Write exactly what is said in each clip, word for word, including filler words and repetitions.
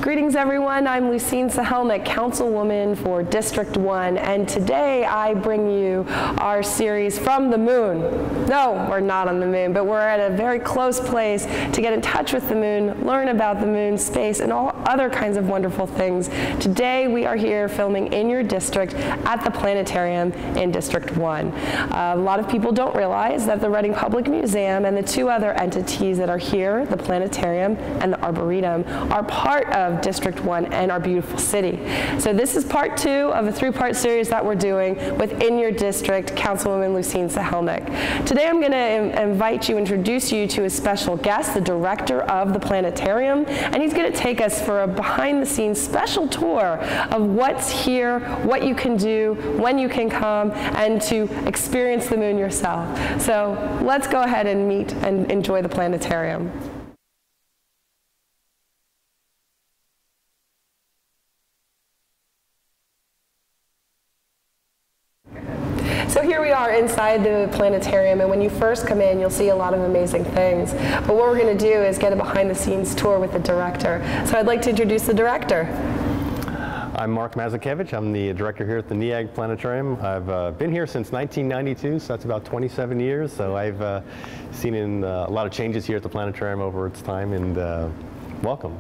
Greetings everyone, I'm Lucine Sihelnik, Councilwoman for District one, and today I bring you our series From the Moon. No, we're not on the moon, but we're at a very close place to get in touch with the moon, learn about the moon, space, and all other kinds of wonderful things. Today we are here filming in your district at the Planetarium in District one. Uh, a lot of people don't realize that the Reading Public Museum and the two other entities that are here, the Planetarium and the Arboretum, are part of District one and our beautiful city. So this is part two of a three-part series that we're doing within your district, Councilwoman Lucine Sihelnik. Today I'm going to invite you, introduce you to a special guest, the director of the Planetarium, and he's going to take us for a behind-the-scenes special tour of what's here, what you can do, when you can come, and to experience the moon yourself. So let's go ahead and meet and enjoy the Planetarium. So here we are inside the Planetarium, and when you first come in, you'll see a lot of amazing things. But what we're going to do is get a behind-the-scenes tour with the director. So I'd like to introduce the director. I'm Mark Mazurkiewicz. I'm the director here at the Neag Planetarium. I've uh, been here since nineteen ninety-two, so that's about twenty-seven years. So I've uh, seen in, uh, a lot of changes here at the Planetarium over its time, and uh, welcome.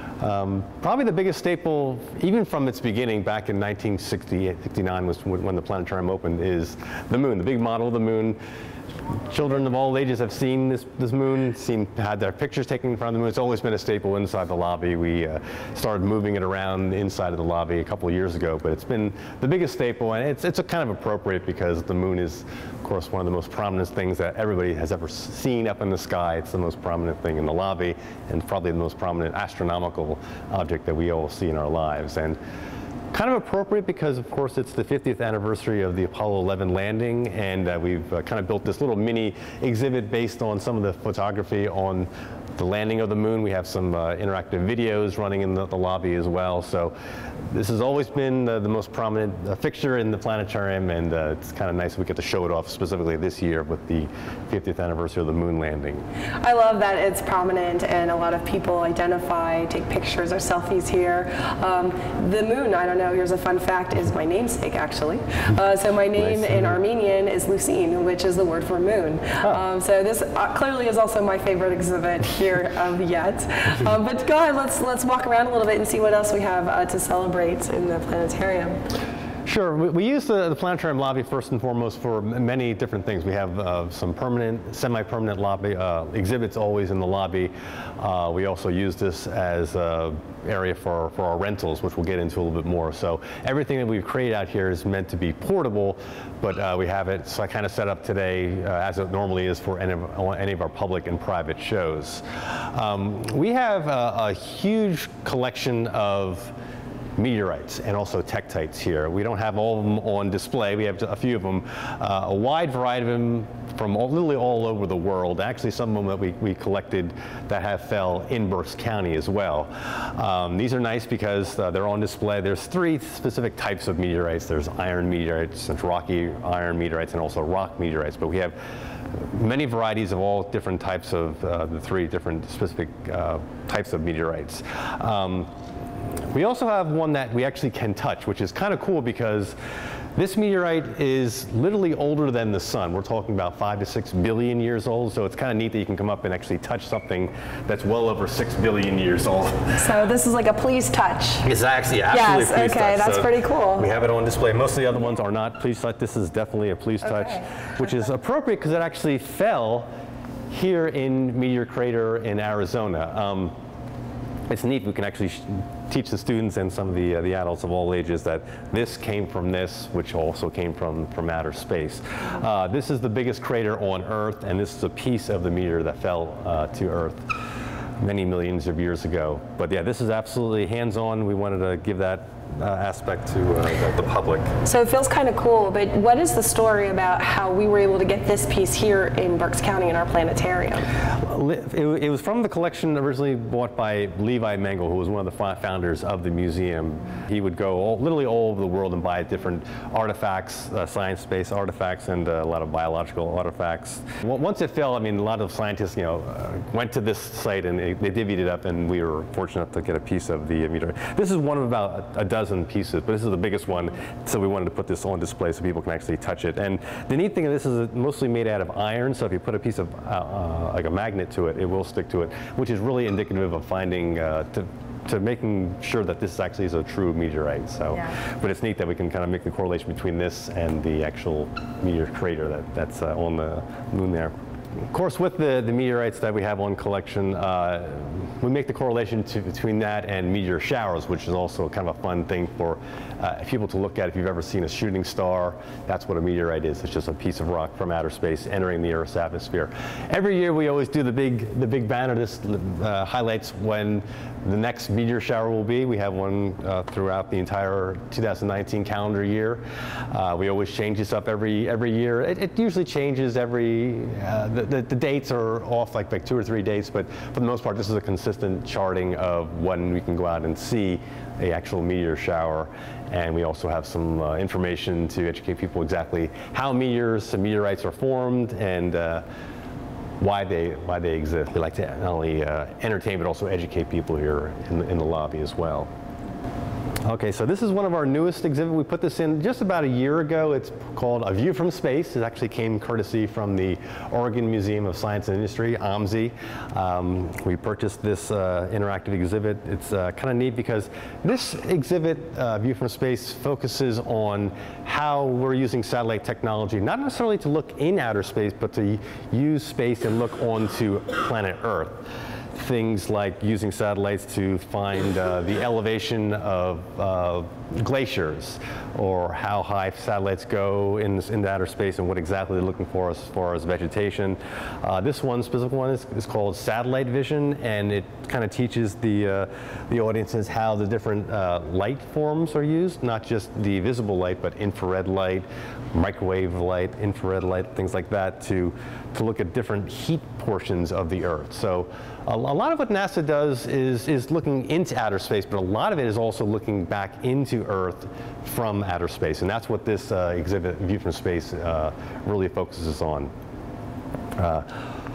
Um, probably the biggest staple, even from its beginning back in nineteen sixty-nine, was when the Planetarium opened, is the moon, the big model of the moon. Children of all ages have seen this, this moon, seen, had their pictures taken in front of the moon. It's always been a staple inside the lobby. We uh, started moving it around inside of the lobby a couple of years ago, but it's been the biggest staple, and it's, it's a kind of appropriate because the moon is, of course, one of the most prominent things that everybody has ever seen up in the sky. It's the most prominent thing in the lobby, and probably the most prominent astronomical object that we all see in our lives. And kind of appropriate because, of course, it's the fiftieth anniversary of the Apollo eleven landing, and uh, we've uh, kind of built this little mini exhibit based on some of the photography on the landing of the moon. We have some uh, interactive videos running in the, the lobby as well. So this has always been uh, the most prominent uh, fixture in the Planetarium, and uh, it's kind of nice we get to show it off specifically this year with the fiftieth anniversary of the moon landing. I love that it's prominent and a lot of people identify, take pictures or selfies here. Um, the moon, I don't know, here's a fun fact, is my namesake actually. Uh, so my name nice. in Armenian is Lucine, which is the word for moon. Oh. Um, so this uh, clearly is also my favorite exhibit here of yet. Um, but go ahead, let's, let's walk around a little bit and see what else we have uh, to celebrate in the Planetarium. Sure. We, we use the, the Planetarium lobby first and foremost for many different things. We have uh, some permanent, semi-permanent lobby uh, exhibits always in the lobby. Uh, we also use this as an area for, for our rentals, which we'll get into a little bit more. So everything that we've created out here is meant to be portable, but uh, we have it, so I kind of set up today uh, as it normally is for any of, any of our public and private shows. Um, we have a, a huge collection of meteorites and also tektites here. We don't have all of them on display. We have a few of them, uh, a wide variety of them from all, literally all over the world. Actually, some of them that we, we collected that have fell in Berks County as well. Um, these are nice because uh, they're on display. There's three specific types of meteorites. There's iron meteorites, there's rocky iron meteorites, and also rock meteorites. But we have many varieties of all different types of uh, the three different specific uh, types of meteorites. Um, We also have one that we actually can touch, which is kind of cool because this meteorite is literally older than the sun. We're talking about five to six billion years old, so it's kind of neat that you can come up and actually touch something that's well over six billion years old. So this is like a please touch. It's actually absolutely yes, please okay, touch. Okay, that's so pretty cool. We have it on display. Most of the other ones are not please touch. This is definitely a please touch, okay. which is appropriate because it actually fell here in Meteor Crater in Arizona. Um, It's neat. We can actually sh teach the students and some of the, uh, the adults of all ages that this came from this, which also came from, from outer space. Uh, this is the biggest crater on Earth, and this is a piece of the meteor that fell uh, to Earth many millions of years ago. But yeah, this is absolutely hands-on. We wanted to give that uh, aspect to uh, the, the public. So it feels kind of cool, but what is the story about how we were able to get this piece here in Berks County in our planetarium? It, it was from the collection originally bought by Levi Mengel, who was one of the founders of the museum. He would go all, literally all over the world and buy different artifacts, uh, science-based artifacts, and uh, a lot of biological artifacts. Well, once it fell, I mean, a lot of scientists, you know, uh, went to this site and they, they divvied it up, and we were fortunate enough to get a piece of the meteorite. This is one of about a, a dozen pieces, but this is the biggest one, so we wanted to put this on display so people can actually touch it. And the neat thing of this is it's mostly made out of iron, so if you put a piece of uh, uh, like a magnet to it, it will stick to it, which is really indicative of finding, uh, to, to making sure that this actually is a true meteorite. So, yeah. But it's neat that we can kind of make the correlation between this and the actual meteor crater that, that's uh, on the moon there. Of course, with the, the meteorites that we have on collection, uh, we make the correlation to, between that and meteor showers, which is also kind of a fun thing for uh, people to look at. If you've ever seen a shooting star, that's what a meteorite is. It's just a piece of rock from outer space entering the Earth's atmosphere. Every year we always do the big, the big banner. This uh, highlights when the next meteor shower will be. We have one uh, throughout the entire two thousand nineteen calendar year. Uh, we always change this up every, every year. It, it usually changes every, uh, the, the, the dates are off like, like two or three dates, but for the most part, this is a consistent charting of when we can go out and see a actual meteor shower. And we also have some uh, information to educate people exactly how meteors and meteorites are formed and uh, why they why they exist. We like to not only uh, entertain but also educate people here in the, in the lobby as well. Okay, so this is one of our newest exhibits. We put this in just about a year ago. It's called A View from Space. It actually came courtesy from the Oregon Museum of Science and Industry, O M S I. Um, we purchased this uh, interactive exhibit. It's uh, kind of neat because this exhibit, uh, View from Space, focuses on how we're using satellite technology, not necessarily to look in outer space, but to use space and look onto planet Earth. Things like using satellites to find uh, the elevation of uh, glaciers, or how high satellites go in, this, in outer space and what exactly they're looking for as far as vegetation. Uh, this one, specific one, is, is called Satellite Vision, and it kind of teaches the, uh, the audiences how the different uh, light forms are used, not just the visible light, but infrared light, microwave light, infrared light, things like that, to, to look at different heat portions of the Earth. So a, a lot of what NASA does is, is looking into outer space, but a lot of it is also looking back into Earth from outer space, and that's what this uh, exhibit, View from Space, uh, really focuses on. Uh,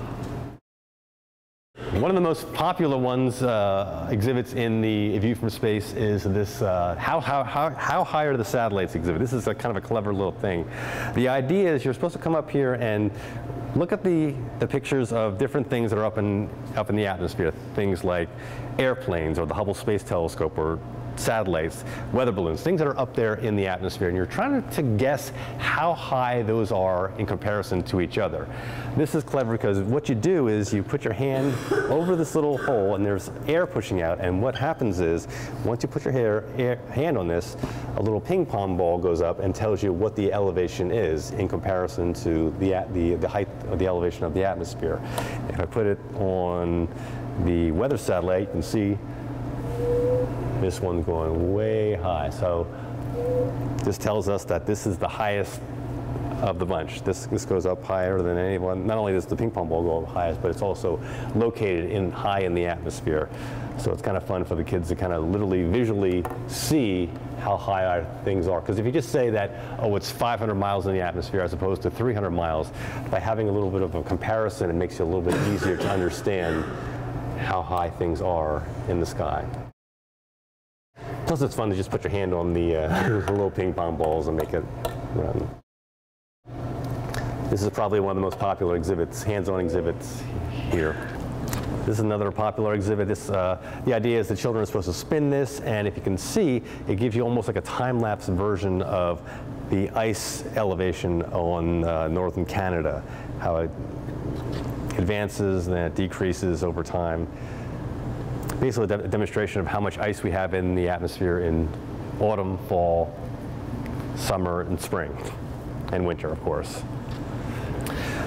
One of the most popular ones, uh, exhibits in the View from Space, is this uh, how, how, how, how high are the satellites exhibit. This is a kind of a clever little thing. The idea is you're supposed to come up here and look at the, the pictures of different things that are up in, up in the atmosphere, things like airplanes or the Hubble Space Telescope or satellites, weather balloons, things that are up there in the atmosphere, and you're trying to, to guess how high those are in comparison to each other. This is clever because what you do is you put your hand over this little hole and there's air pushing out, and what happens is once you put your hair, air, hand on this, a little ping pong ball goes up and tells you what the elevation is in comparison to the, the, the height of the elevation of the atmosphere. If I put it on the weather satellite, you can see this one's going way high. So this tells us that this is the highest of the bunch. This, this goes up higher than anyone. Not only does the ping pong ball go up highest, but it's also located in high in the atmosphere. So it's kind of fun for the kids to kind of literally visually see how high our things are. Because if you just say that, oh, it's five hundred miles in the atmosphere as opposed to three hundred miles, by having a little bit of a comparison, it makes it a little bit easier to understand how high things are in the sky. Plus, it's fun to just put your hand on the, uh, the little ping pong balls and make it run. This is probably one of the most popular exhibits, hands-on exhibits here. This is another popular exhibit. This, uh, the idea is the children are supposed to spin this, and if you can see, it gives you almost like a time-lapse version of the ice elevation on uh, northern Canada, how it advances and then it decreases over time. Basically a demonstration of how much ice we have in the atmosphere in autumn, fall, summer, and spring, and winter, of course.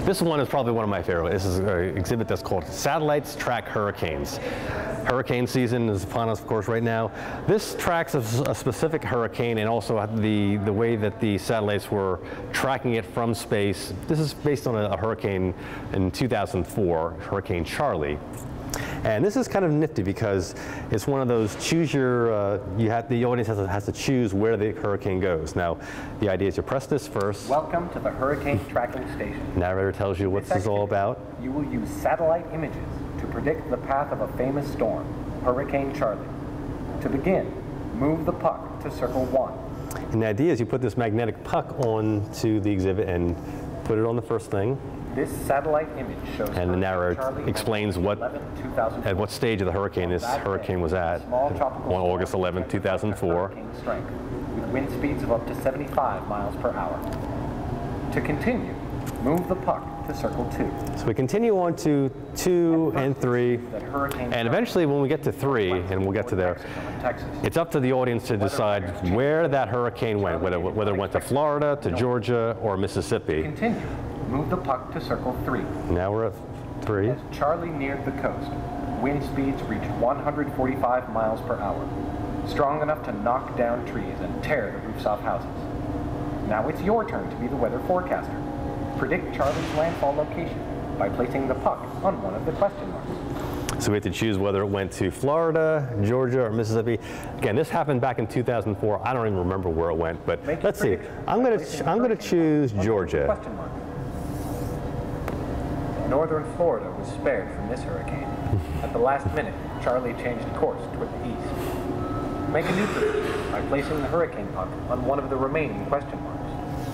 This one is probably one of my favorite. This is an exhibit that's called Satellites Track Hurricanes. Hurricane season is upon us, of course, right now. This tracks a, a specific hurricane and also the, the way that the satellites were tracking it from space. This is based on a, a hurricane in two thousand four, Hurricane Charlie. And this is kind of nifty because it's one of those choose your, uh, you have, the audience has to, has to choose where the hurricane goes. Now, the idea is you press this first. Welcome to the Hurricane Tracking Station. Narrator tells you what this is all about. You will use satellite images to predict the path of a famous storm, Hurricane Charlie. To begin, move the puck to circle one. And the idea is you put this magnetic puck onto the exhibit and put it on the first thing. This satellite image shows and the narrator Charlie explains what eleven, at what stage of the hurricane this hurricane was at on August eleventh, two thousand four. Hurricane strength, with wind speeds of up to seventy-five miles per hour. To continue, move the puck to circle two. So we continue on to two and three, and eventually when we get to three, and we'll get to there, it's up to the audience to decide where that hurricane went, whether, whether it went to Florida, to Georgia, or Mississippi. Continue. Move the puck to circle three. Now we're at three. As Charlie neared the coast, wind speeds reached one hundred forty-five miles per hour, strong enough to knock down trees and tear the roofs off houses. Now it's your turn to be the weather forecaster. Predict Charlie's landfall location by placing the puck on one of the question marks. So we have to choose whether it went to Florida, Georgia, or Mississippi. Again, this happened back in two thousand four. I don't even remember where it went, but Make let's see. I'm going to I'm going to choose Georgia. Question mark. Northern Florida was spared from this hurricane. At the last minute, Charlie changed course toward the east. Make a new prediction by placing the hurricane puck on one of the remaining question marks.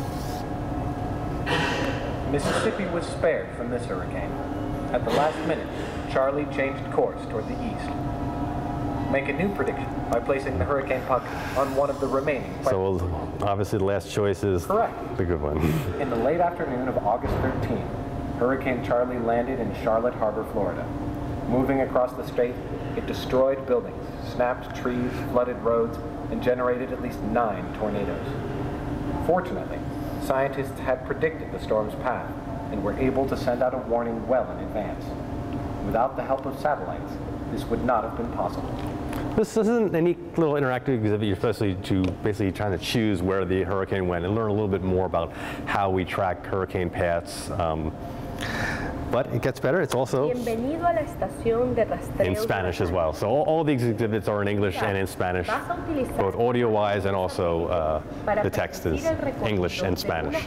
Mississippi was spared from this hurricane. At the last minute, Charlie changed course toward the east. Make a new prediction by placing the hurricane puck on one of the remaining questions. So obviously the last choice is correct. The good one. In the late afternoon of August thirteenth, Hurricane Charlie landed in Charlotte Harbor, Florida. Moving across the strait, it destroyed buildings, snapped trees, flooded roads, and generated at least nine tornadoes. Fortunately, scientists had predicted the storm's path and were able to send out a warning well in advance. Without the help of satellites, this would not have been possible. This isn't a neat little interactive exhibit. You're supposed to basically trying to choose where the hurricane went and learn a little bit more about how we track hurricane paths. Um, but it gets better. It's also in Spanish as well. So all, all these exhibits are in English and in Spanish, both audio-wise and also uh, the text is English and Spanish.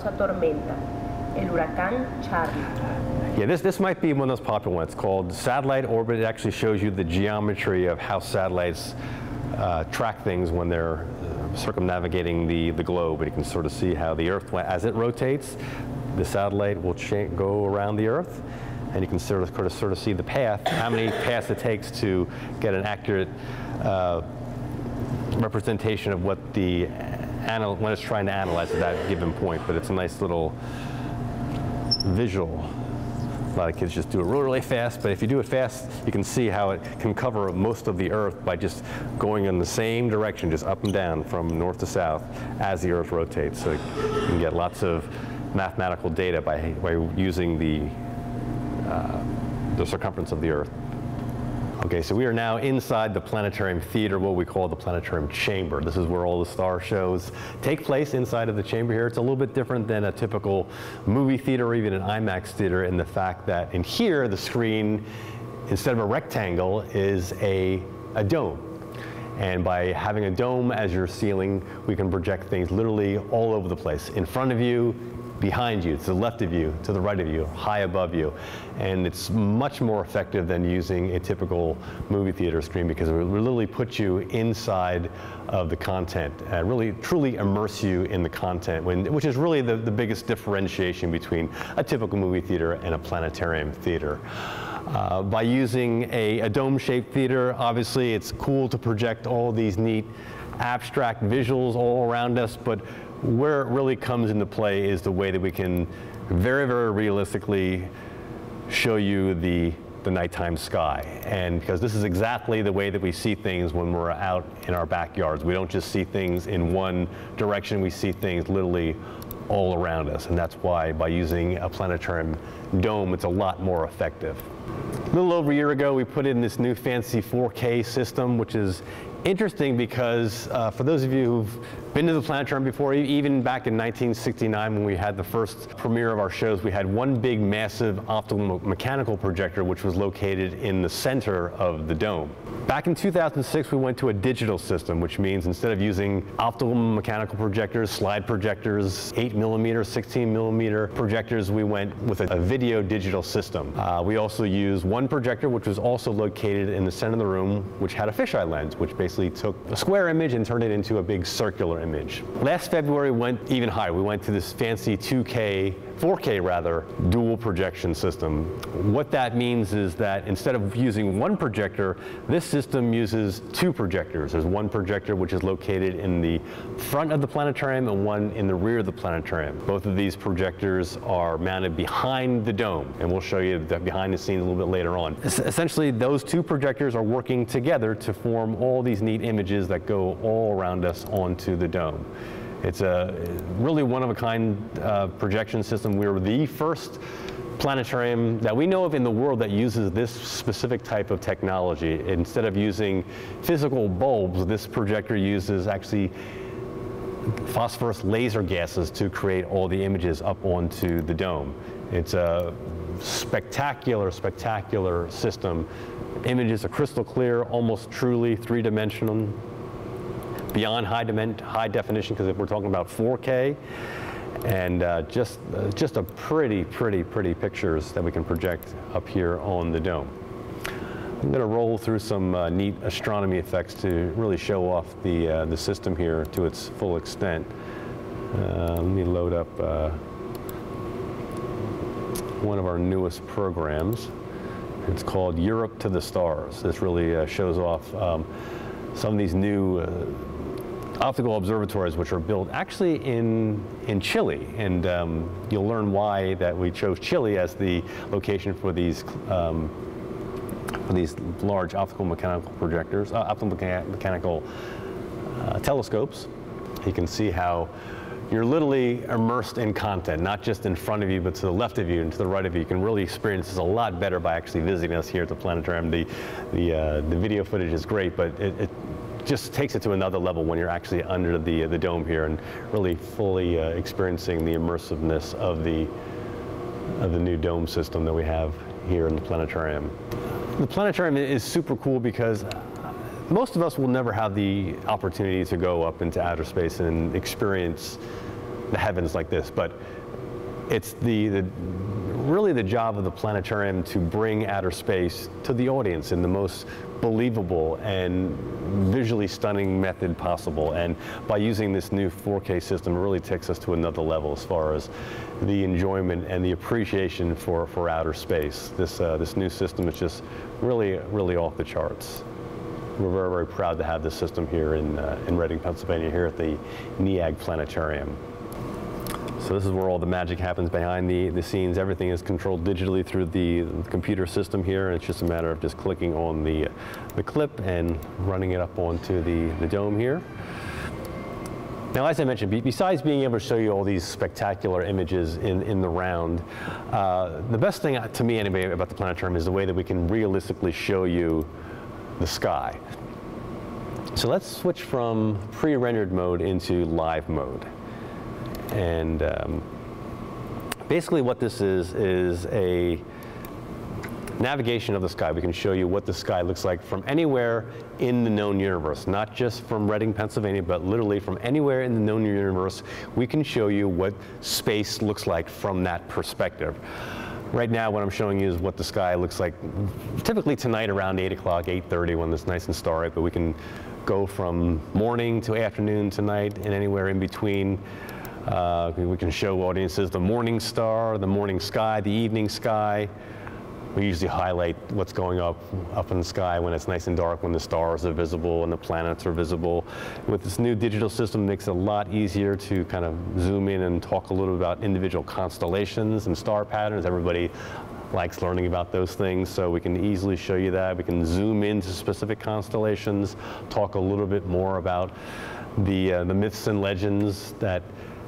Yeah, this, this might be one of those popular ones. It's called Satellite Orbit. It actually shows you the geometry of how satellites uh, track things when they're uh, circumnavigating the, the globe. And you can sort of see how the Earth, as it rotates, the satellite will go around the Earth. And you can sort of, sort of, sort of see the path, how many paths it takes to get an accurate uh, representation of what the, anal when it's trying to analyze at that given point. But it's a nice little visual. A lot of kids just do it really, really fast, but if you do it fast, you can see how it can cover most of the Earth by just going in the same direction, just up and down from north to south as the Earth rotates. So you can get lots of mathematical data by, by using the, uh, the circumference of the Earth. Okay, so we are now inside the planetarium theater, what we call the planetarium chamber. This is where all the star shows take place inside of the chamber here. It's a little bit different than a typical movie theater or even an IMAX theater in the fact that in here, the screen, instead of a rectangle, is a, a dome. And by having a dome as your ceiling, we can project things literally all over the place. In front of you, behind you, to the left of you, to the right of you, high above you. And it's much more effective than using a typical movie theater screen because it will literally put you inside of the content and really truly immerse you in the content, when, which is really the, the biggest differentiation between a typical movie theater and a planetarium theater. Uh, by using a, a dome-shaped theater, obviously it's cool to project all these neat abstract visuals all around us, but where it really comes into play is the way that we can very, very realistically show you the, the nighttime sky. And because this is exactly the way that we see things when we're out in our backyards. We don't just see things in one direction, we see things literally all around us, and that's why by using a planetarium dome, it's a lot more effective. A little over a year ago, we put in this new fancy four K system, which is interesting because uh, for those of you who've been to the planetarium before, even back in nineteen sixty-nine when we had the first premiere of our shows, we had one big massive optical mechanical projector which was located in the center of the dome. Back in two thousand six, we went to a digital system, which means instead of using optical mechanical projectors, slide projectors, eight millimeter, sixteen millimeter projectors, we went with a, a video digital system. Uh, we also used one projector, which was also located in the center of the room, which had a fisheye lens, which basically took a square image and turned it into a big circular image. Last February, we went even higher. We went to this fancy two K, four K rather, dual projection system. What that means is that instead of using one projector, this system uses two projectors. There's one projector which is located in the front of the planetarium and one in the rear of the planetarium. Both of these projectors are mounted behind the dome, and we'll show you that behind the scenes a little bit later on. Es- essentially, those two projectors are working together to form all these neat images that go all around us onto the dome. It's a really one-of-a-kind uh, projection system. We were the first planetarium that we know of in the world that uses this specific type of technology. Instead of using physical bulbs, this projector uses actually phosphorus laser gases to create all the images up onto the dome. It's a spectacular, spectacular system. Images are crystal clear, almost truly three-dimensional, beyond high, high definition, because if we're talking about four K, and uh, just, uh, just a pretty, pretty, pretty pictures that we can project up here on the dome. I'm going to roll through some uh, neat astronomy effects to really show off the, uh, the system here to its full extent. Uh, let me load up uh, one of our newest programs. It's called Europe to the Stars. This really uh, shows off um, some of these new uh, optical observatories which are built actually in in Chile, and um, you'll learn why that we chose Chile as the location for these um, for these large optical mechanical projectors, uh, optical mecha mechanical uh, telescopes. You can see how you're literally immersed in content, not just in front of you, but to the left of you and to the right of you. You can really experience this a lot better by actually visiting us here at the planetarium. The the uh, the video footage is great, but it, it just takes it to another level when you're actually under the the dome here and really fully uh, experiencing the immersiveness of the of the new dome system that we have here in the planetarium. The planetarium is super cool because most of us will never have the opportunity to go up into outer space and experience the heavens like this, but it's the, the really the job of the planetarium to bring outer space to the audience in the most believable and visually stunning method possible. And by using this new four K system, it really takes us to another level as far as the enjoyment and the appreciation for, for outer space. This, uh, this new system is just really, really off the charts. We're very, very proud to have this system here in, uh, in Reading, Pennsylvania, here at the Neag Planetarium. So this is where all the magic happens behind the, the scenes. Everything is controlled digitally through the, the computer system here, and it's just a matter of just clicking on the, the clip and running it up onto the, the dome here. Now, as I mentioned, besides being able to show you all these spectacular images in, in the round, uh, the best thing to me anyway about the planetarium is the way that we can realistically show you the sky. So let's switch from pre-rendered mode into live mode. And um, basically what this is, is a navigation of the sky. We can show you what the sky looks like from anywhere in the known universe, not just from Reading, Pennsylvania, but literally from anywhere in the known universe. We can show you what space looks like from that perspective. Right now, what I'm showing you is what the sky looks like typically tonight around eight o'clock, eight thirty, when it's nice and starry, but we can go from morning to afternoon to night and anywhere in between. Uh, we can show audiences the morning star, the morning sky, the evening sky. We usually highlight what's going up up in the sky when it's nice and dark, when the stars are visible and the planets are visible. With this new digital system, it makes it a lot easier to kind of zoom in and talk a little about individual constellations and star patterns. Everybody likes learning about those things, so we can easily show you that. We can zoom into specific constellations, talk a little bit more about the, uh, the myths and legends that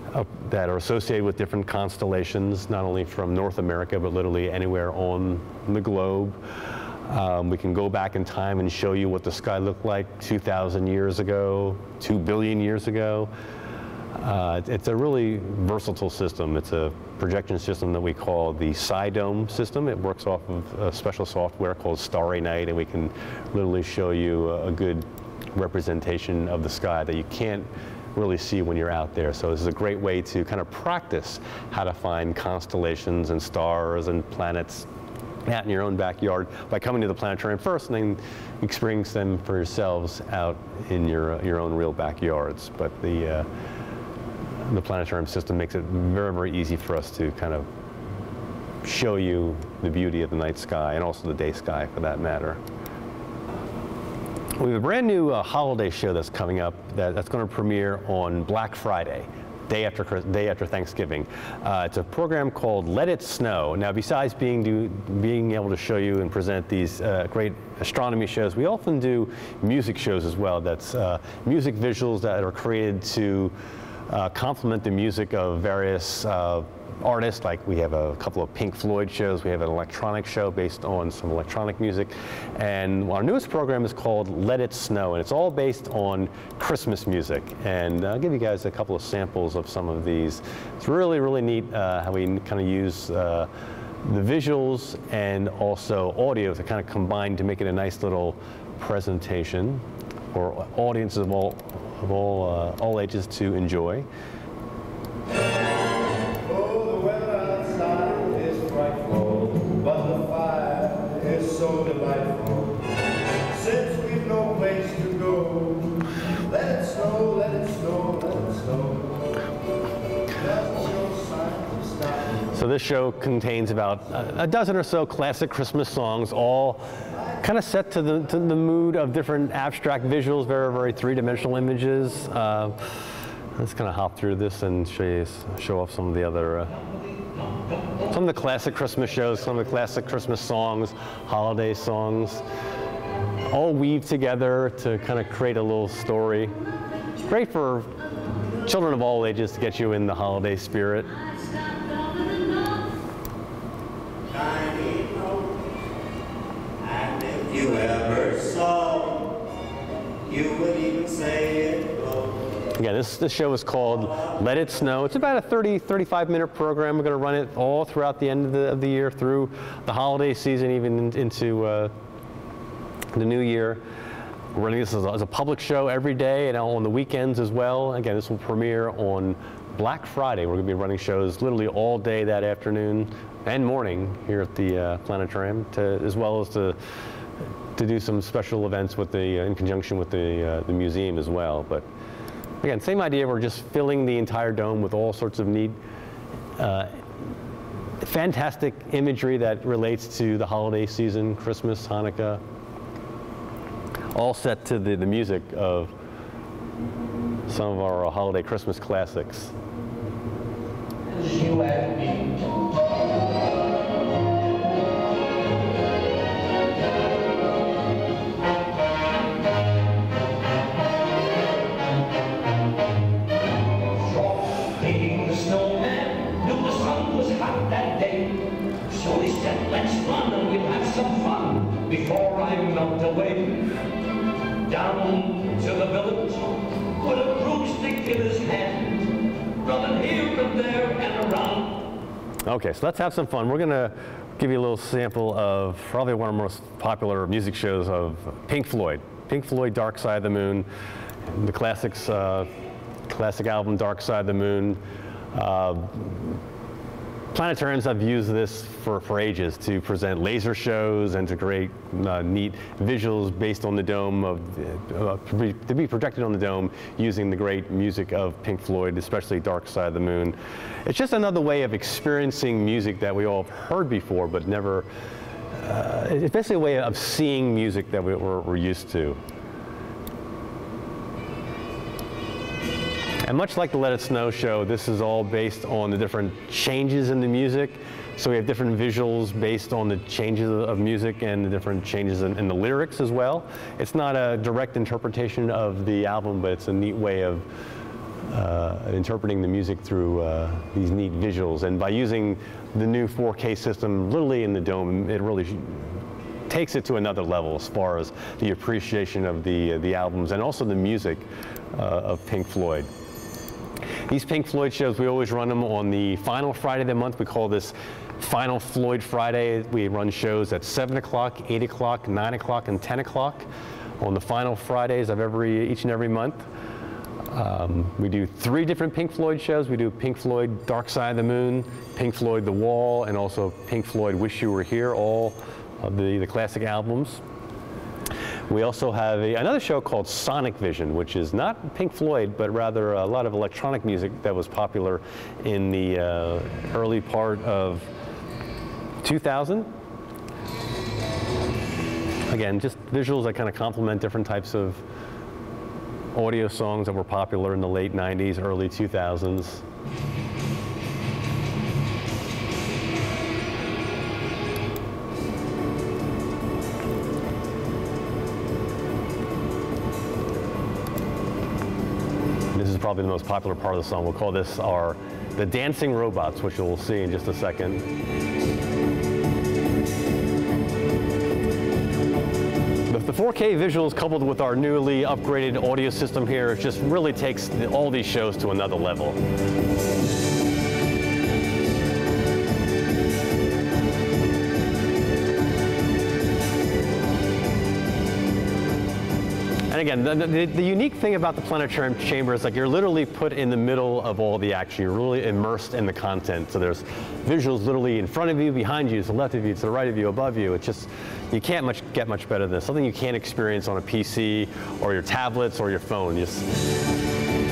uh, that are associated with different constellations, not only from North America, but literally anywhere on the globe. Um, we can go back in time and show you what the sky looked like two thousand years ago, two billion years ago. Uh, it's a really versatile system. It's a projection system that we call the SciDome system. It works off of a special software called Starry Night, and we can literally show you a good representation of the sky that you can't really see when you're out there. So this is a great way to kind of practice how to find constellations and stars and planets out in your own backyard by coming to the planetarium first and then experience them for yourselves out in your, uh, your own real backyards. But the, uh, the planetarium system makes it very, very easy for us to kind of show you the beauty of the night sky and also the day sky for that matter. We have a brand new uh, holiday show that's coming up that, that's going to premiere on Black Friday. Day after, day after Thanksgiving. Uh, it's a program called Let It Snow. Now, besides being, do, being able to show you and present these uh, great astronomy shows, we often do music shows as well. That's uh, music visuals that are created to uh, complement the music of various uh, artists. Like we have a couple of Pink Floyd shows, we have an electronic show based on some electronic music, and our newest program is called Let It Snow, and it's all based on Christmas music. And I'll give you guys a couple of samples of some of these. It's really, really neat uh, how we kind of use uh, the visuals and also audio to kind of combine to make it a nice little presentation for audiences of all, of all, uh, all ages to enjoy. So delightful, since we've no place to go. Let it snow, let it snow, let it snow. Doesn't show signs of stopping. So this show contains about a, a dozen or so classic Christmas songs, all kind of set to the, to the mood of different abstract visuals, very, very three-dimensional images. Uh, let's kind of hop through this and show you, show off some of the other uh, Some of the classic Christmas shows, some of the classic Christmas songs, holiday songs, all weave together to kind of create a little story. Great for children of all ages to get you in the holiday spirit. And if you ever saw, you would even say it. Again, this, this show is called Let It Snow. It's about a thirty, thirty-five minute program. We're going to run it all throughout the end of the, of the year, through the holiday season, even in, into uh, the new year. We're running this as a, as a public show every day and on the weekends as well. Again, this will premiere on Black Friday. We're going to be running shows literally all day that afternoon and morning here at the uh, planetarium, to, as well as to to do some special events with the uh, in conjunction with the uh, the museum as well. But again, same idea. We're just filling the entire dome with all sorts of neat, uh, fantastic imagery that relates to the holiday season, Christmas, Hanukkah, all set to the, the music of some of our uh, holiday Christmas classics. You and me. Before I melt away, down to the village, with a broomstick in his hand, running here and there and around. Okay, so let's have some fun. We're going to give you a little sample of probably one of the most popular music shows of Pink Floyd. Pink Floyd, Dark Side of the Moon, the classics, uh, classic album Dark Side of the Moon. Uh, Planetariums have used this for, for ages to present laser shows and to create uh, neat visuals based on the dome, of uh, to be projected on the dome using the great music of Pink Floyd, especially Dark Side of the Moon. It's just another way of experiencing music that we all have heard before, but never, uh, it's basically a way of seeing music that we, we're, we're used to. And much like the Let It Snow show, this is all based on the different changes in the music. So we have different visuals based on the changes of music and the different changes in, in the lyrics as well. It's not a direct interpretation of the album, but it's a neat way of uh, interpreting the music through uh, these neat visuals. And by using the new four K system literally in the dome, it really takes it to another level as far as the appreciation of the, uh, the albums and also the music uh, of Pink Floyd. These Pink Floyd shows, we always run them on the final Friday of the month. We call this Final Floyd Friday. We run shows at seven o'clock, eight o'clock, nine o'clock, and ten o'clock on the final Fridays of every, each and every month. Um, we do three different Pink Floyd shows. We do Pink Floyd Dark Side of the Moon, Pink Floyd The Wall, and also Pink Floyd Wish You Were Here, all of the, the classic albums. We also have a, another show called Sonic Vision, which is not Pink Floyd, but rather a lot of electronic music that was popular in the uh, early part of two thousand. Again, just visuals that kind of complement different types of audio songs that were popular in the late nineties, early two thousands. This is probably the most popular part of the song. We'll call this our the dancing robots, which you'll see in just a second. The four K visuals coupled with our newly upgraded audio system here just really takes the, all these shows to another level. And again, the, the, the unique thing about the planetarium chamber is like you're literally put in the middle of all the action. You're really immersed in the content. So there's visuals literally in front of you, behind you, to the left of you, to the right of you, above you. It's just, you can't much, get much better than this. Something you can't experience on a P C or your tablets or your phone. You just,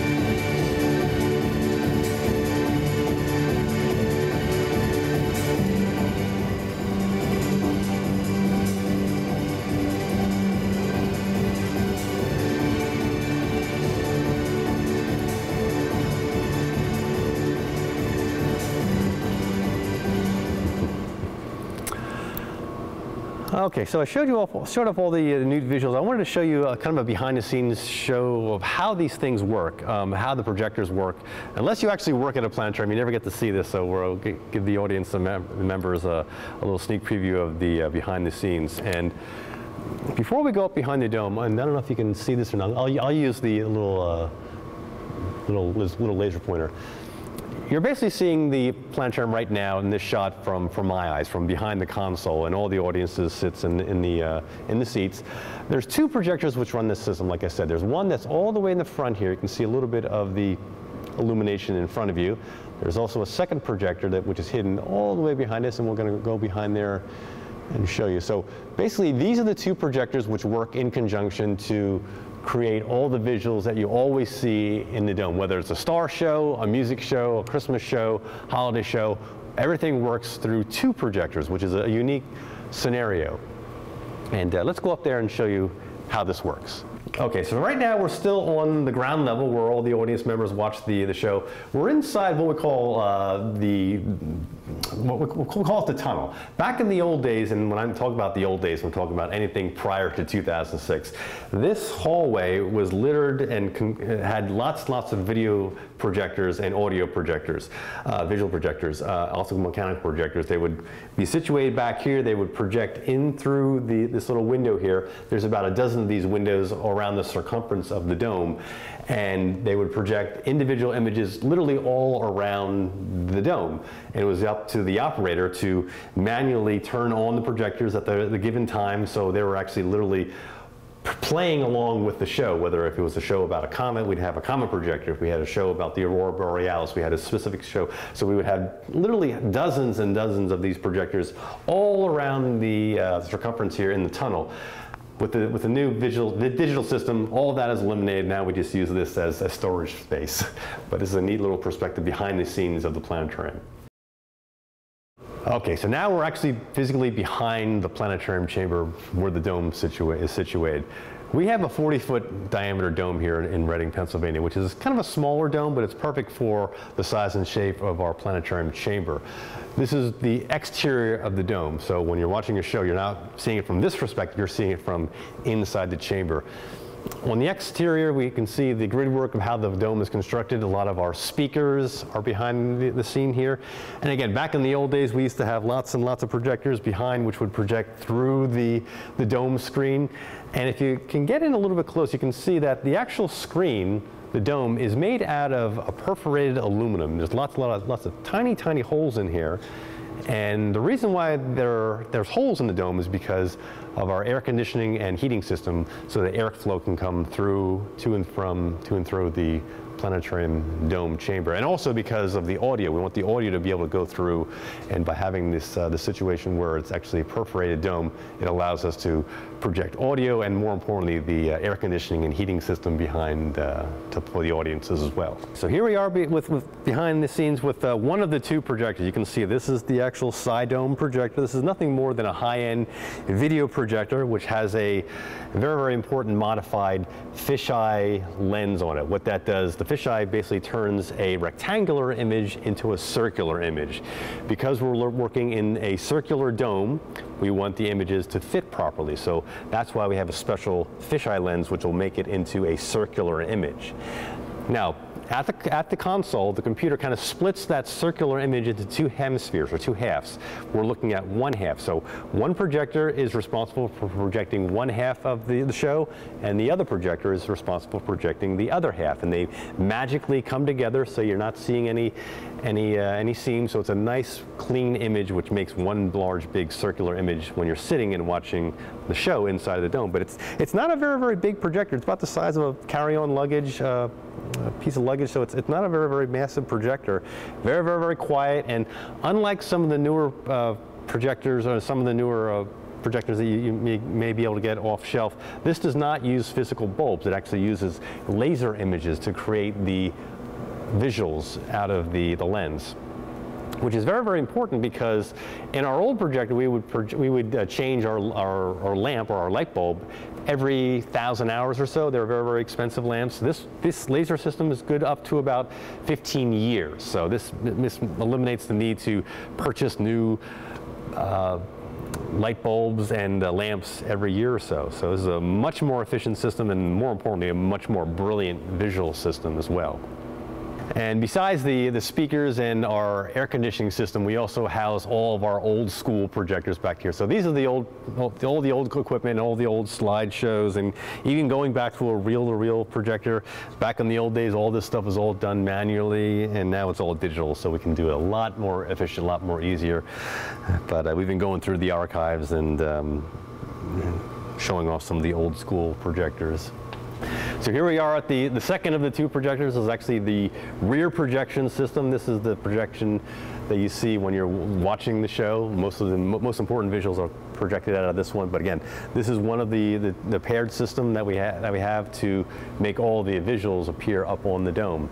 Okay, so I showed you all, showed up all the uh, new visuals. I wanted to show you a, kind of a behind-the-scenes show of how these things work, um, how the projectors work. Unless you actually work at a planetarium, you never get to see this. So we'll give the audience, the mem members, a, a little sneak preview of the uh, behind-the-scenes. And before we go up behind the dome, and I don't know if you can see this or not. I'll, I'll use the little, uh, little, little laser pointer. You're basically seeing the planetarium right now in this shot from, from my eyes, from behind the console, and all the audiences sits in, in, the, uh, in the seats. There's two projectors which run this system, like I said. There's one that's all the way in the front here. You can see a little bit of the illumination in front of you. There's also a second projector that, which is hidden all the way behind us, and we're going to go behind there and show you. So basically, these are the two projectors which work in conjunction to create all the visuals that you always see in the dome, whether it's a star show, a music show, a Christmas show, holiday show. Everything works through two projectors, which is a unique scenario. And uh, let's go up there and show you how this works. Okay, so right now we're still on the ground level where all the audience members watch the, the show. We're inside what we call uh, the, what we, we'll call it the tunnel. Back in the old days, and when I'm talking about the old days, I'm talking about anything prior to two thousand six, this hallway was littered and had lots and lots of video projectors and audio projectors, uh, visual projectors, uh, also mechanical projectors. They would be situated back here. They would project in through the, this little window here. There's about a dozen of these windows around the circumference of the dome, and they would project individual images literally all around the dome. And it was up to the operator to manually turn on the projectors at the, the given time, so they were actually literally playing along with the show. Whether if it was a show about a comet, we'd have a comet projector. If we had a show about the aurora borealis, we had a specific show. So we would have literally dozens and dozens of these projectors all around the uh, circumference here in the tunnel. With the, with the new visual, the digital system, all of that is eliminated. Now we just use this as a storage space. But this is a neat little perspective behind the scenes of the planetarium. Okay, so now we're actually physically behind the planetarium chamber where the dome situa is situated. We have a forty foot diameter dome here in Reading, Pennsylvania, which is kind of a smaller dome, but it's perfect for the size and shape of our planetarium chamber. This is the exterior of the dome, so when you're watching a show, you're not seeing it from this perspective, you're seeing it from inside the chamber. on the exterior, we can see the grid work of how the dome is constructed. A lot of our speakers are behind the, the scene here. And again, back in the old days, we used to have lots and lots of projectors behind, which would project through the, the dome screen. And if you can get in a little bit close, you can see that the actual screen, the dome, is made out of a perforated aluminum. There's lots, lots, lots of tiny, tiny holes in here. And the reason why there, there's holes in the dome is because of our air conditioning and heating system, so that airflow can come through to and from, to and through the planetarium dome chamber. And also because of the audio. We want the audio to be able to go through, and by having this uh, the situation where it's actually a perforated dome, it allows us to project audio and, more importantly, the uh, air conditioning and heating system behind uh, to, for the audiences as well. So here we are be, with, with behind the scenes with uh, one of the two projectors. You can see this is the actual side dome projector. This is nothing more than a high-end video projector, which has a very, very important modified fisheye lens on it. What that does, the fisheye basically turns a rectangular image into a circular image. Because we're working in a circular dome, we want the images to fit properly. So that's why we have a special fisheye lens, which will make it into a circular image. Now, at the, at the console, the computer kind of splits that circular image into two hemispheres, or two halves. We're looking at one half. So one projector is responsible for projecting one half of the, the show, and the other projector is responsible for projecting the other half. And they magically come together, so you're not seeing any, any, uh, any seams. So it's a nice, clean image, which makes one large, big circular image when you're sitting and watching the show inside of the dome. But it's, it's not a very, very big projector. It's about the size of a carry-on luggage uh, a piece of luggage, so it's, it's not a very, very massive projector. Very, very, very quiet, and unlike some of the newer uh, projectors or some of the newer uh, projectors that you, you may, may be able to get off shelf, this does not use physical bulbs. It actually uses laser images to create the visuals out of the, the lens, which is very, very important, because in our old projector, we would, we would uh, change our, our, our lamp or our light bulb every thousand hours or so. They're very, very expensive lamps. This, this laser system is good up to about fifteen years. So this, this eliminates the need to purchase new uh, light bulbs and uh, lamps every year or so. So this is a much more efficient system, and more importantly, a much more brilliant visual system as well. And besides the, the speakers and our air conditioning system, we also house all of our old school projectors back here. So these are the old, all the old equipment, all the old slideshows, and even going back to a reel-to-reel projector. Back in the old days, all this stuff was all done manually, and now it's all digital, so we can do it a lot more efficient, a lot more easier. But uh, we've been going through the archives and um, showing off some of the old school projectors. So here we are at the, the second of the two projectors. This is actually the rear projection system. This is the projection that you see when you're watching the show. Most of the most important visuals are projected out of this one. But again, this is one of the, the, the paired system that we, ha that we have to make all the visuals appear up on the dome.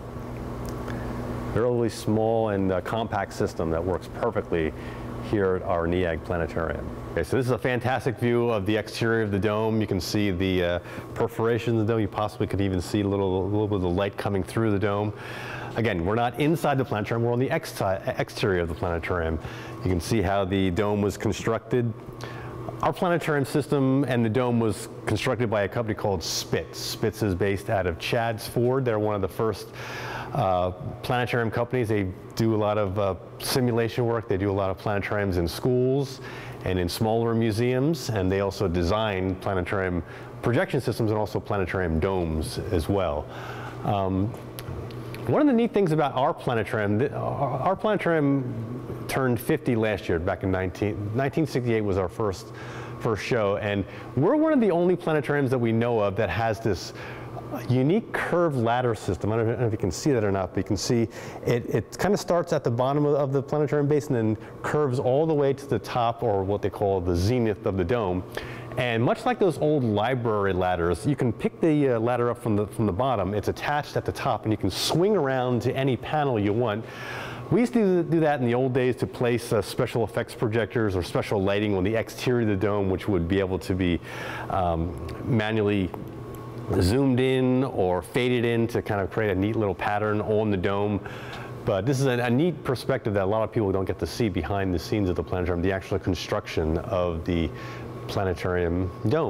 They're a really small and uh, compact system that works perfectly here at our Neag Planetarium. Okay, so this is a fantastic view of the exterior of the dome. You can see the uh, perforations of the dome. You possibly could even see a little, a little bit of the light coming through the dome. Again, we're not inside the planetarium, we're on the ex exterior of the planetarium. You can see how the dome was constructed. Our planetarium system and the dome was constructed by a company called Spitz. Spitz is based out of Chadds Ford. They're one of the first uh, planetarium companies. They do a lot of uh, simulation work. They do a lot of planetariums in schools and in smaller museums, and they also design planetarium projection systems and also planetarium domes as well. Um, one of the neat things about our planetarium, our, our planetarium turned fifty last year, back in nineteen sixty-eight was our first, first show, and we're one of the only planetariums that we know of that has this unique curved ladder system. I don't know if you can see that or not, but you can see it, it kind of starts at the bottom of, of the planetarium base and then curves all the way to the top, or what they call the zenith of the dome. And much like those old library ladders, you can pick the uh, ladder up from the, from the bottom. It's attached at the top, and you can swing around to any panel you want. We used to do that in the old days to place uh, special effects projectors or special lighting on the exterior of the dome, which would be able to be um, manually zoomed in or faded in to kind of create a neat little pattern on the dome. But this is a, a neat perspective that a lot of people don't get to see behind the scenes of the planetarium, the actual construction of the planetarium dome.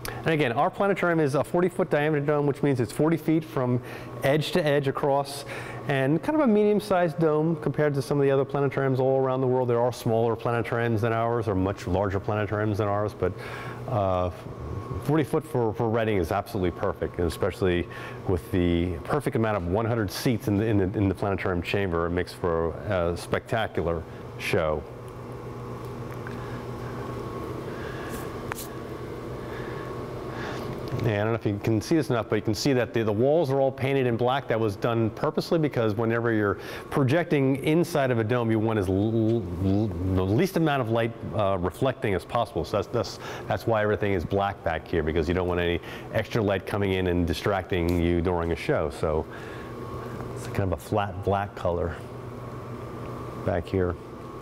And again, our planetarium is a forty foot diameter dome, which means it's forty feet from edge to edge across, and kind of a medium-sized dome compared to some of the other planetariums all around the world. There are smaller planetariums than ours, or much larger planetariums than ours, but uh, forty foot for, for Reading is absolutely perfect, and especially with the perfect amount of one hundred seats in the, in the, in the planetarium chamber, it makes for a spectacular show. Yeah, I don't know if you can see this enough, but you can see that the, the walls are all painted in black. That was done purposely because whenever you're projecting inside of a dome, you want as l l the least amount of light uh, reflecting as possible. So that's, that's, that's why everything is black back here, because you don't want any extra light coming in and distracting you during a show. So it's kind of a flat black color back here.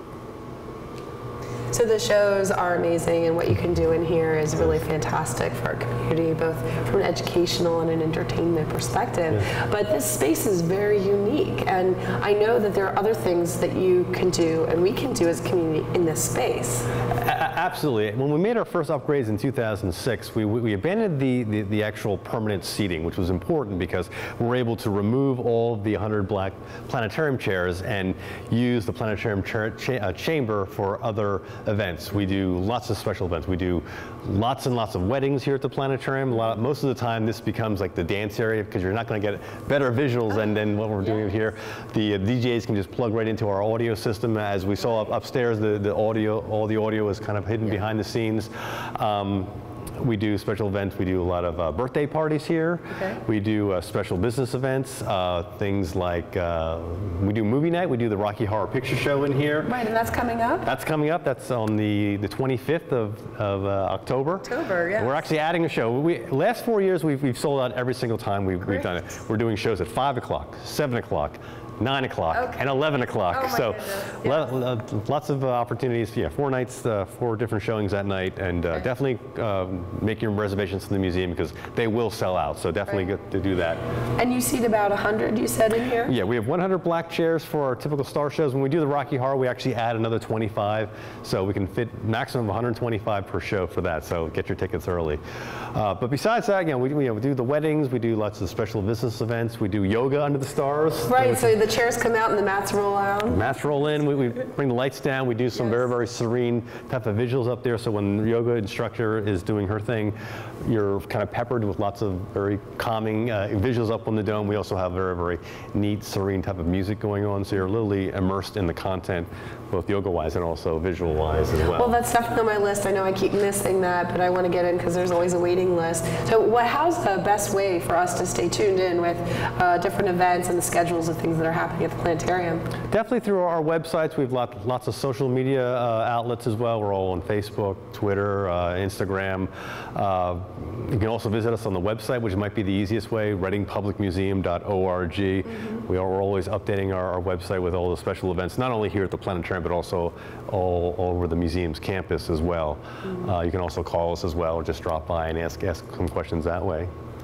So the shows are amazing, and what you can do in here is really fantastic for our community, both from an educational and an entertainment perspective. Yeah. But this space is very unique, and I know that there are other things that you can do and we can do as a community in this space. A absolutely. When we made our first upgrades in two thousand six, we, we abandoned the, the, the actual permanent seating, which was important because we were able to remove all of the one hundred black planetarium chairs and use the planetarium cha cha uh, chamber for other events. We do lots of special events. We do lots and lots of weddings here at the planetarium. A lot, most of the time this becomes like the dance area because you're not going to get better visuals than, than what we're doing here. The uh, D Js can just plug right into our audio system. As we saw up upstairs, the, the audio, all the audio is kind of hidden yeah. behind the scenes. Um, We do special events. We do a lot of uh, birthday parties here. Okay. We do uh, special business events, uh, things like uh, we do movie night. We do the Rocky Horror Picture Show in here. Right, and that's coming up? That's coming up. That's on the, the twenty-fifth of, of uh, October. October, yeah. We're actually adding a show. We, last four years, we've, we've sold out every single time we've, we've done it. We're doing shows at five o'clock, seven o'clock, nine o'clock, okay. and eleven o'clock. Oh so yeah. lots of uh, opportunities. Yeah, four nights, uh, four different showings that night, and uh, okay. definitely uh, make your reservations to the museum because they will sell out. So definitely right. get to do that. And you seat about one hundred, you said, in here? Yeah, we have one hundred black chairs for our typical star shows. When we do the Rocky Horror, we actually add another twenty-five, so we can fit maximum of one hundred twenty-five per show for that. So get your tickets early. Uh, but besides that, you know, we, we, you know, we do the weddings. We do lots of special business events. We do yoga under the stars. Right. So the chairs come out and the mats roll out. Mats roll in. We, we bring the lights down. We do some yes. very, very serene type of visuals up there. So when the yoga instructor is doing her thing, you're kind of peppered with lots of very calming uh, visuals up on the dome. We also have very, very neat, serene type of music going on. So you're literally immersed in the content, both yoga-wise and also visual-wise as well. Well, that's definitely on my list. I know I keep missing that, but I want to get in because there's always a waiting list. So what, how's the best way for us to stay tuned in with uh, different events and the schedules of things that are happening at the planetarium? Definitely through our websites. We have lot, lots of social media uh, outlets as well. We're all on Facebook, Twitter, uh, Instagram. Uh, you can also visit us on the website, which might be the easiest way, reading public museum dot org. Mm-hmm. We are always updating our, our website with all the special events, not only here at the planetarium, but also all, all over the museum's campus as well. Mm-hmm. uh, you can also call us as well, or just drop by and ask, ask some questions that way.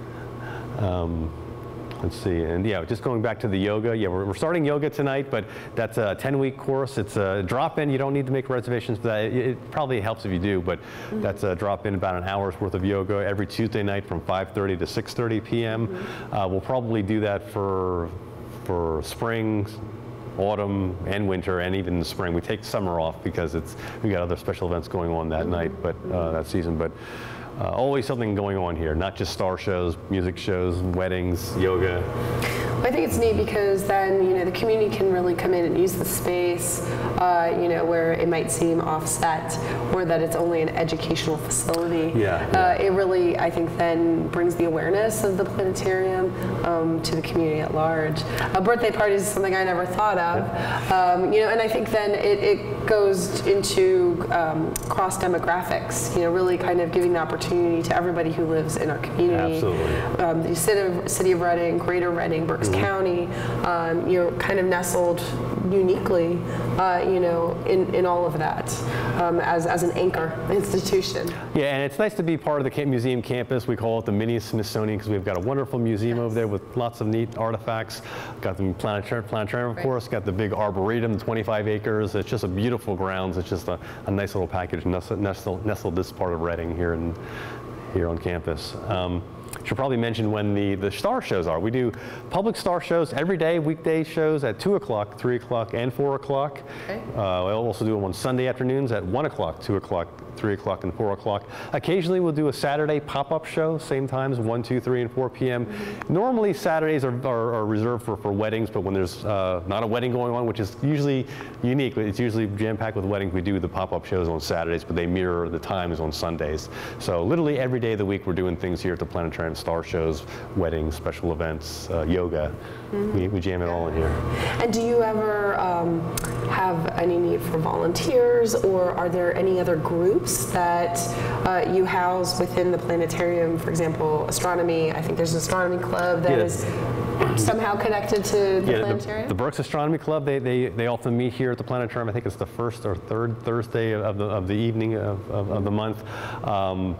Um, Let's see, and yeah, just going back to the yoga, yeah, we're, we're starting yoga tonight, but that's a ten week course. It's a drop-in. You don't need to make reservations for that. It, it probably helps if you do, but mm-hmm. that's a drop-in, about an hour's worth of yoga every Tuesday night from five thirty to six thirty p m Mm-hmm. uh, we'll probably do that for, for spring, autumn, and winter, and even the spring. We take summer off because it's we got other special events going on that mm-hmm. night, but uh, that season. But Uh, always something going on here, not just star shows, music shows, weddings, yoga. I think it's neat because then, you know, the community can really come in and use the space, uh, you know, where it might seem offset or that it's only an educational facility. Yeah, yeah. Uh, it really, I think, then brings the awareness of the planetarium um, to the community at large. Uh, birthday parties is something I never thought of, yeah. um, you know, and I think then it, it goes into um, cross demographics, you know, really kind of giving the opportunity to everybody who lives in our community. Absolutely. Um, the city of, city of Reading, Greater Reading, Berks mm-hmm. County, um, you're kind of nestled uniquely, uh, you know, in, in all of that um, as, as an anchor institution. Yeah, and it's nice to be part of the museum campus. We call it the mini Smithsonian because we've got a wonderful museum yes. over there with lots of neat artifacts. Got the planetarium, planetarium of right. course, got the big arboretum, twenty-five acres. It's just a beautiful grounds. It's just a, a nice little package nestled, nestled, nestled this part of Reading here in here on campus. Um, Should probably mention when the, the star shows are. We do public star shows every day, weekday shows at two o'clock, three o'clock, and four o'clock. Okay. Uh, we'll also do them on Sunday afternoons at one o'clock, two o'clock, three o'clock, and four o'clock. Occasionally we'll do a Saturday pop-up show, same times, one, two, three, and four p m Mm-hmm. Normally Saturdays are, are, are reserved for, for weddings, but when there's uh, not a wedding going on, which is usually unique, it's usually jam-packed with weddings, we do the pop-up shows on Saturdays, but they mirror the times on Sundays. So literally every day of the week we're doing things here at the Planetarium, star shows, weddings, special events, uh, yoga. Mm-hmm. we, we jam it all in here. And do you ever um, have any need for volunteers, or are there any other groups that uh, you house within the planetarium? For example, astronomy. I think there's an astronomy club that yeah. is somehow connected to the yeah, planetarium? The, the Brooks Astronomy Club, they, they, they often meet here at the planetarium. I think it's the first or third Thursday of the, of the evening of, of, of the month. Um,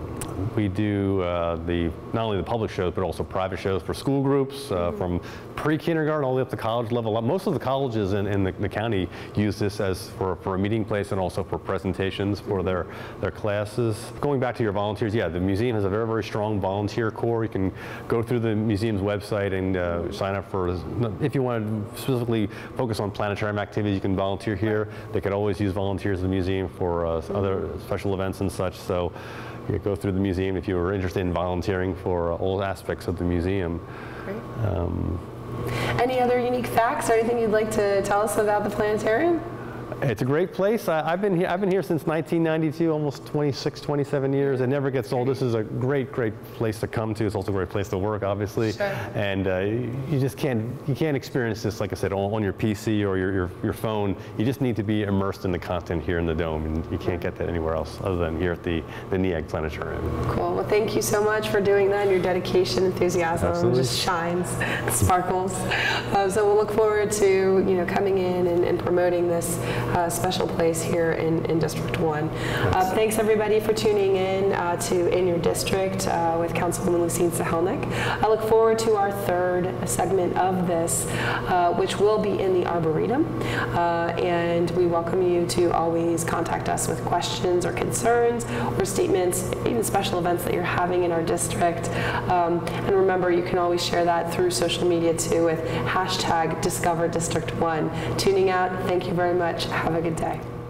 We do uh, the not only the public shows, but also private shows for school groups, uh, mm-hmm. from pre-kindergarten all the way up to college level. Most of the colleges in, in the, the county use this as for, for a meeting place and also for presentations for their, their classes. Going back to your volunteers, yeah, the museum has a very, very strong volunteer core. You can go through the museum's website and uh, sign up for, if you want to specifically focus on planetarium activities, you can volunteer here. They could always use volunteers in the museum for uh, mm-hmm. other special events and such. So you go through the museum if you were interested in volunteering for uh, all aspects of the museum. Great. Um, Any other unique facts or anything you'd like to tell us about the planetarium? It's a great place. I, I've been here. I've been here since nineteen ninety-two, almost twenty-six, twenty-seven years. It never gets old. This is a great, great place to come to. It's also a great place to work, obviously. Sure. And uh, you just can't you can't experience this, like I said, on, on your P C or your, your your phone. You just need to be immersed in the content here in the dome, and you can't get that anywhere else other than here at the the Neag Planetarium. Cool. Well, thank you so much for doing that. And your dedication, enthusiasm, Absolutely. just shines, sparkles. Uh, so we'll look forward to you know coming in and, and promoting this uh, special place here in, in District one. Uh, thanks everybody for tuning in uh, to In Your District uh, with Councilwoman Lucine Sihelnik. I look forward to our third segment of this, uh, which will be in the Arboretum. Uh, and we welcome you to always contact us with questions or concerns or statements, even special events that you're having in our district. Um, and remember, you can always share that through social media too with hashtag Discover District one. Tuning out, thank you very much. Have a good day.